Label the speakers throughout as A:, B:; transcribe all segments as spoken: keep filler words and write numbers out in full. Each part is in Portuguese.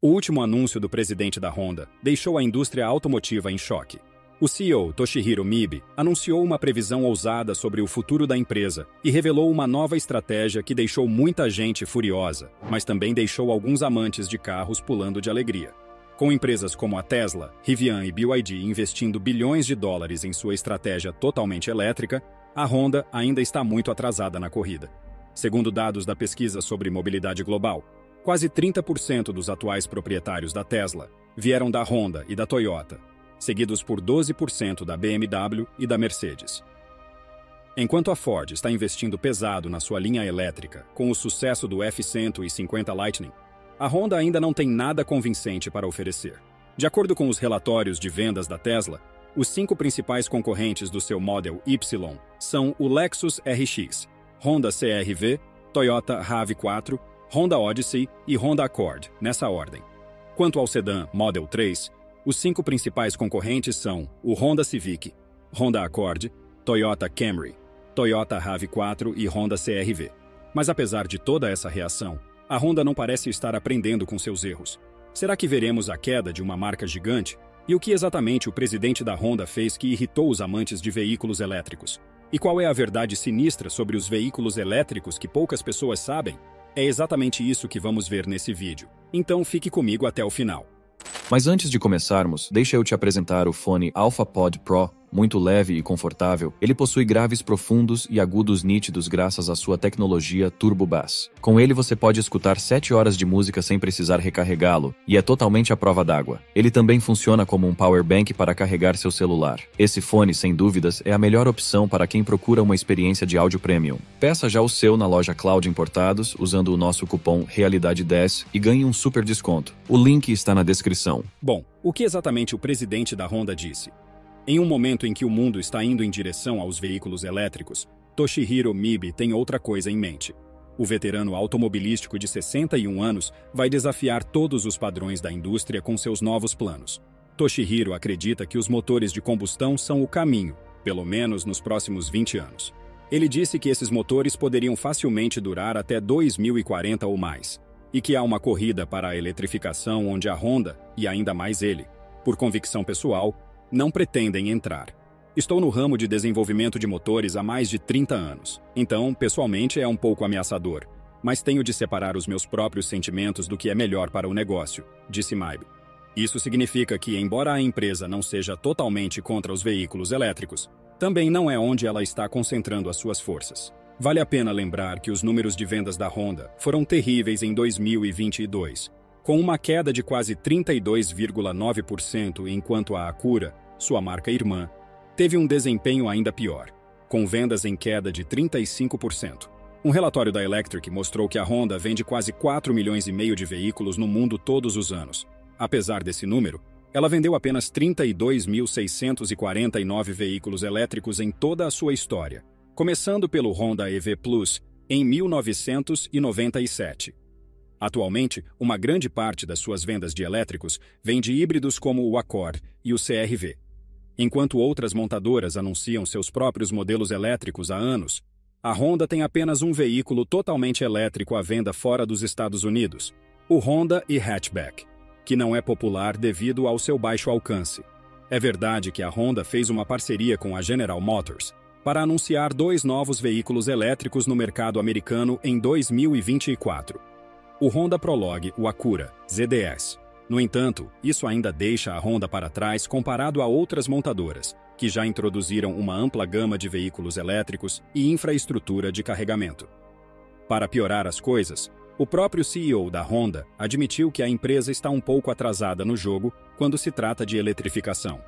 A: O último anúncio do presidente da Honda deixou a indústria automotiva em choque. O C E O Toshihiro Mibe anunciou uma previsão ousada sobre o futuro da empresa e revelou uma nova estratégia que deixou muita gente furiosa, mas também deixou alguns amantes de carros pulando de alegria. Com empresas como a Tesla, Rivian e B Y D investindo bilhões de dólares em sua estratégia totalmente elétrica, a Honda ainda está muito atrasada na corrida. Segundo dados da pesquisa sobre mobilidade global, quase trinta por cento dos atuais proprietários da Tesla vieram da Honda e da Toyota, seguidos por doze por cento da B M W e da Mercedes. Enquanto a Ford está investindo pesado na sua linha elétrica com o sucesso do F cento e cinquenta Lightning, a Honda ainda não tem nada convincente para oferecer. De acordo com os relatórios de vendas da Tesla, os cinco principais concorrentes do seu Model Y são o Lexus R X, Honda C R V, Toyota RAV quatro, Honda Odyssey e Honda Accord, nessa ordem. Quanto ao sedã Model três, os cinco principais concorrentes são o Honda Civic, Honda Accord, Toyota Camry, Toyota RAV quatro e Honda C R V. Mas apesar de toda essa reação, a Honda não parece estar aprendendo com seus erros. Será que veremos a queda de uma marca gigante? E o que exatamente o presidente da Honda fez que irritou os amantes de veículos elétricos? E qual é a verdade sinistra sobre os veículos elétricos que poucas pessoas sabem? É exatamente isso que vamos ver nesse vídeo. Então fique comigo até o final.
B: Mas antes de começarmos, deixa eu te apresentar o fone AlphaPod Pro. Muito leve e confortável, ele possui graves profundos e agudos nítidos graças à sua tecnologia Turbo Bass. Com ele você pode escutar sete horas de música sem precisar recarregá-lo, e é totalmente à prova d'água. Ele também funciona como um power bank para carregar seu celular. Esse fone, sem dúvidas, é a melhor opção para quem procura uma experiência de áudio premium. Peça já o seu na loja Cloud Importados usando o nosso cupom Realidade dez e ganhe um super desconto. O link está na descrição.
A: Bom, o que exatamente o presidente da Honda disse? Em um momento em que o mundo está indo em direção aos veículos elétricos, Toshihiro Mibe tem outra coisa em mente. O veterano automobilístico de sessenta e um anos vai desafiar todos os padrões da indústria com seus novos planos. Toshihiro acredita que os motores de combustão são o caminho, pelo menos nos próximos vinte anos. Ele disse que esses motores poderiam facilmente durar até dois mil e quarenta ou mais, e que há uma corrida para a eletrificação onde a Honda, e ainda mais ele, por convicção pessoal, não pretendem entrar. Estou no ramo de desenvolvimento de motores há mais de trinta anos, então, pessoalmente, é um pouco ameaçador, mas tenho de separar os meus próprios sentimentos do que é melhor para o negócio, disse Mibe. Isso significa que, embora a empresa não seja totalmente contra os veículos elétricos, também não é onde ela está concentrando as suas forças. Vale a pena lembrar que os números de vendas da Honda foram terríveis em dois mil e vinte e dois, com uma queda de quase trinta e dois vírgula nove por cento, enquanto a Acura, sua marca irmã, teve um desempenho ainda pior, com vendas em queda de trinta e cinco por cento. Um relatório da Electric mostrou que a Honda vende quase quatro milhões e meio de veículos no mundo todos os anos. Apesar desse número, ela vendeu apenas trinta e dois mil seiscentos e quarenta e nove veículos elétricos em toda a sua história, começando pelo Honda E V Plus em mil novecentos e noventa e sete. Atualmente, uma grande parte das suas vendas de elétricos vem de híbridos como o Accord e o C R V. Enquanto outras montadoras anunciam seus próprios modelos elétricos há anos, a Honda tem apenas um veículo totalmente elétrico à venda fora dos Estados Unidos, o Honda e-Hatchback, que não é popular devido ao seu baixo alcance. É verdade que a Honda fez uma parceria com a General Motors para anunciar dois novos veículos elétricos no mercado americano em dois mil e vinte e quatro. O Honda Prologue, o Acura Z D S. No entanto, isso ainda deixa a Honda para trás comparado a outras montadoras, que já introduziram uma ampla gama de veículos elétricos e infraestrutura de carregamento. Para piorar as coisas, o próprio C E O da Honda admitiu que a empresa está um pouco atrasada no jogo quando se trata de eletrificação.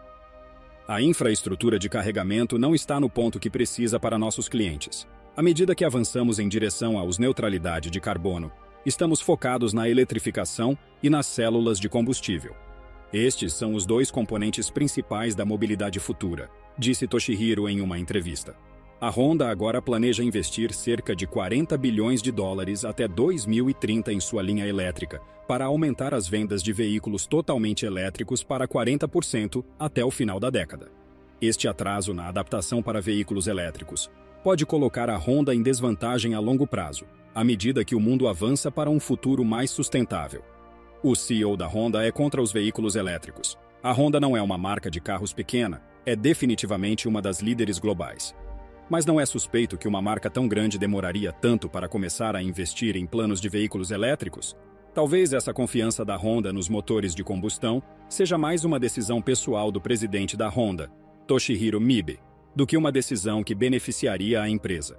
A: A infraestrutura de carregamento não está no ponto que precisa para nossos clientes. À medida que avançamos em direção à neutralidade de carbono, estamos focados na eletrificação e nas células de combustível. Estes são os dois componentes principais da mobilidade futura, disse Toshihiro em uma entrevista. A Honda agora planeja investir cerca de quarenta bilhões de dólares até dois mil e trinta em sua linha elétrica, para aumentar as vendas de veículos totalmente elétricos para quarenta por cento até o final da década. Este atraso na adaptação para veículos elétricos pode colocar a Honda em desvantagem a longo prazo, à medida que o mundo avança para um futuro mais sustentável. O C E O da Honda é contra os veículos elétricos. A Honda não é uma marca de carros pequena, é definitivamente uma das líderes globais. Mas não é suspeito que uma marca tão grande demoraria tanto para começar a investir em planos de veículos elétricos? Talvez essa confiança da Honda nos motores de combustão seja mais uma decisão pessoal do presidente da Honda, Toshihiro Mibe, do que uma decisão que beneficiaria a empresa.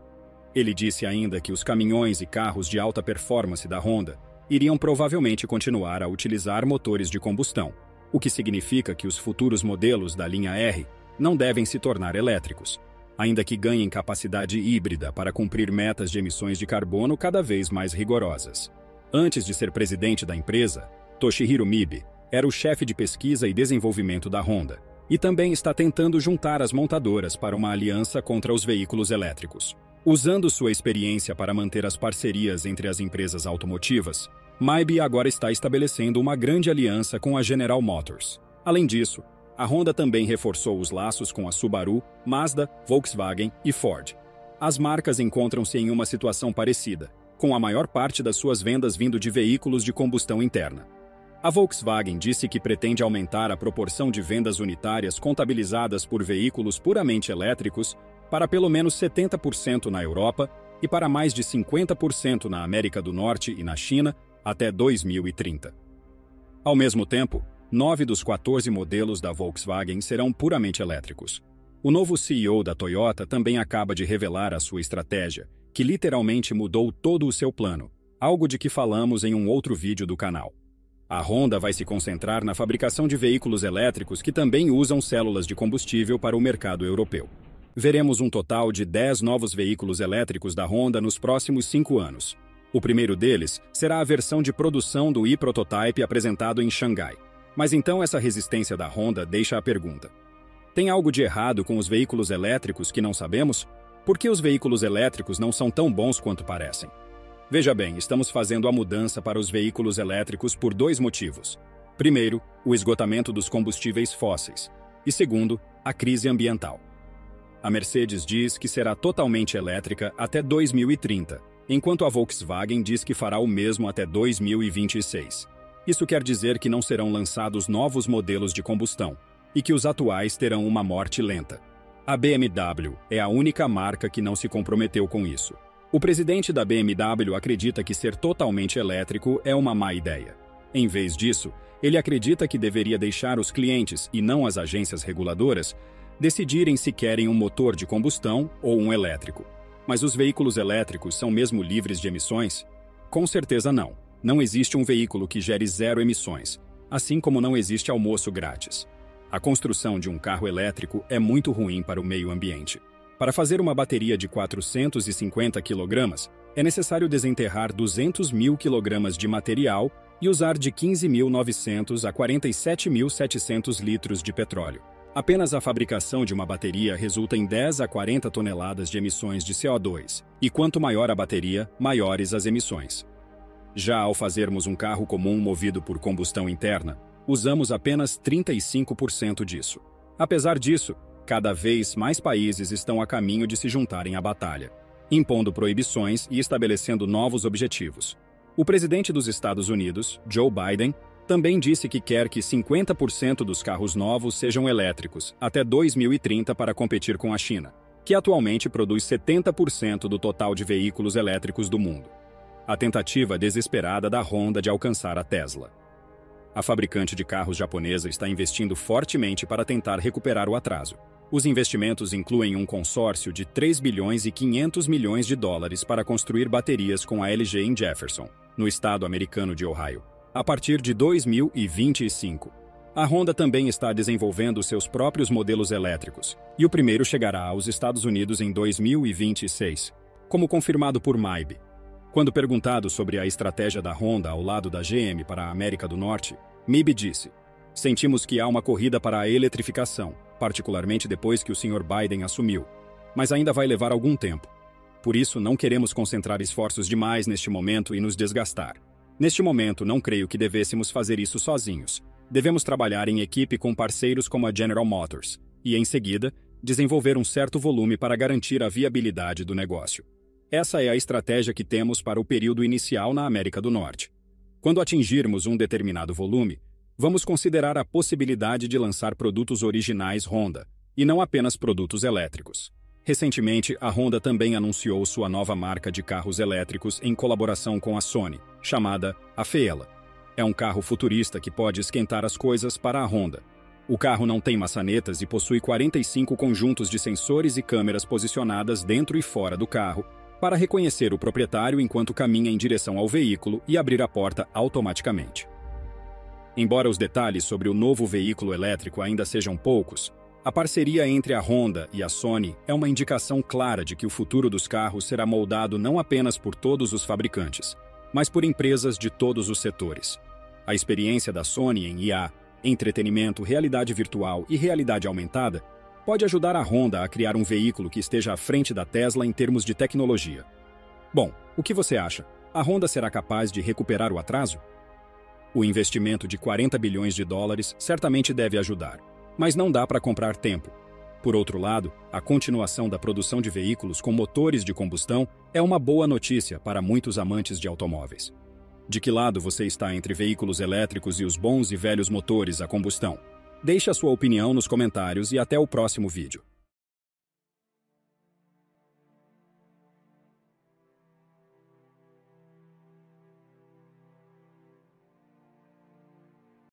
A: Ele disse ainda que os caminhões e carros de alta performance da Honda iriam provavelmente continuar a utilizar motores de combustão, o que significa que os futuros modelos da linha R não devem se tornar elétricos, ainda que ganhem capacidade híbrida para cumprir metas de emissões de carbono cada vez mais rigorosas. Antes de ser presidente da empresa, Toshihiro Mibe era o chefe de pesquisa e desenvolvimento da Honda, e também está tentando juntar as montadoras para uma aliança contra os veículos elétricos. Usando sua experiência para manter as parcerias entre as empresas automotivas, Mibe agora está estabelecendo uma grande aliança com a General Motors. Além disso, a Honda também reforçou os laços com a Subaru, Mazda, Volkswagen e Ford. As marcas encontram-se em uma situação parecida, com a maior parte das suas vendas vindo de veículos de combustão interna. A Volkswagen disse que pretende aumentar a proporção de vendas unitárias contabilizadas por veículos puramente elétricos para pelo menos setenta por cento na Europa e para mais de cinquenta por cento na América do Norte e na China até dois mil e trinta. Ao mesmo tempo, nove dos quatorze modelos da Volkswagen serão puramente elétricos. O novo C E O da Toyota também acaba de revelar a sua estratégia, que literalmente mudou todo o seu plano, algo de que falamos em um outro vídeo do canal. A Honda vai se concentrar na fabricação de veículos elétricos que também usam células de combustível para o mercado europeu. Veremos um total de dez novos veículos elétricos da Honda nos próximos cinco anos. O primeiro deles será a versão de produção do e-Prototype apresentado em Xangai. Mas então essa resistência da Honda deixa a pergunta: tem algo de errado com os veículos elétricos que não sabemos? Por que os veículos elétricos não são tão bons quanto parecem? Veja bem, estamos fazendo a mudança para os veículos elétricos por dois motivos. Primeiro, o esgotamento dos combustíveis fósseis. E segundo, a crise ambiental. A Mercedes diz que será totalmente elétrica até dois mil e trinta, enquanto a Volkswagen diz que fará o mesmo até dois mil e vinte e seis. Isso quer dizer que não serão lançados novos modelos de combustão, e que os atuais terão uma morte lenta. A B M W é a única marca que não se comprometeu com isso. O presidente da B M W acredita que ser totalmente elétrico é uma má ideia. Em vez disso, ele acredita que deveria deixar os clientes, e não as agências reguladoras, decidirem se querem um motor de combustão ou um elétrico. Mas os veículos elétricos são mesmo livres de emissões? Com certeza não. Não existe um veículo que gere zero emissões, assim como não existe almoço grátis. A construção de um carro elétrico é muito ruim para o meio ambiente. Para fazer uma bateria de quatrocentos e cinquenta quilogramas, é necessário desenterrar duzentos mil quilogramas de material e usar de quinze mil e novecentos a quarenta e sete mil e setecentos litros de petróleo. Apenas a fabricação de uma bateria resulta em dez a quarenta toneladas de emissões de C O dois, e quanto maior a bateria, maiores as emissões. Já ao fazermos um carro comum movido por combustão interna, usamos apenas trinta e cinco por cento disso. Apesar disso, cada vez mais países estão a caminho de se juntarem à batalha, impondo proibições e estabelecendo novos objetivos. O presidente dos Estados Unidos, Joe Biden, também disse que quer que cinquenta por cento dos carros novos sejam elétricos até dois mil e trinta para competir com a China, que atualmente produz setenta por cento do total de veículos elétricos do mundo. A tentativa desesperada da Honda de alcançar a Tesla. A fabricante de carros japonesa está investindo fortemente para tentar recuperar o atraso. Os investimentos incluem um consórcio de três bilhões e quinhentos milhões de dólares para construir baterias com a L G em Jefferson, no estado americano de Ohio, a partir de dois mil e vinte e cinco. A Honda também está desenvolvendo seus próprios modelos elétricos, e o primeiro chegará aos Estados Unidos em dois mil e vinte e seis, como confirmado por Mibe. Quando perguntado sobre a estratégia da Honda ao lado da G M para a América do Norte, Mibe disse: sentimos que há uma corrida para a eletrificação, particularmente depois que o senhor Biden assumiu, mas ainda vai levar algum tempo. Por isso, não queremos concentrar esforços demais neste momento e nos desgastar. Neste momento, não creio que devêssemos fazer isso sozinhos. Devemos trabalhar em equipe com parceiros como a General Motors e, em seguida, desenvolver um certo volume para garantir a viabilidade do negócio. Essa é a estratégia que temos para o período inicial na América do Norte. Quando atingirmos um determinado volume, vamos considerar a possibilidade de lançar produtos originais Honda, e não apenas produtos elétricos. Recentemente, a Honda também anunciou sua nova marca de carros elétricos em colaboração com a Sony, chamada Afeela. É um carro futurista que pode esquentar as coisas para a Honda. O carro não tem maçanetas e possui quarenta e cinco conjuntos de sensores e câmeras posicionadas dentro e fora do carro para reconhecer o proprietário enquanto caminha em direção ao veículo e abrir a porta automaticamente. Embora os detalhes sobre o novo veículo elétrico ainda sejam poucos, a parceria entre a Honda e a Sony é uma indicação clara de que o futuro dos carros será moldado não apenas por todos os fabricantes, mas por empresas de todos os setores. A experiência da Sony em I A, entretenimento, realidade virtual e realidade aumentada pode ajudar a Honda a criar um veículo que esteja à frente da Tesla em termos de tecnologia. Bom, o que você acha? A Honda será capaz de recuperar o atraso? O investimento de quarenta bilhões de dólares certamente deve ajudar, mas não dá para comprar tempo. Por outro lado, a continuação da produção de veículos com motores de combustão é uma boa notícia para muitos amantes de automóveis. De que lado você está entre veículos elétricos e os bons e velhos motores a combustão? Deixe a sua opinião nos comentários e até o próximo vídeo.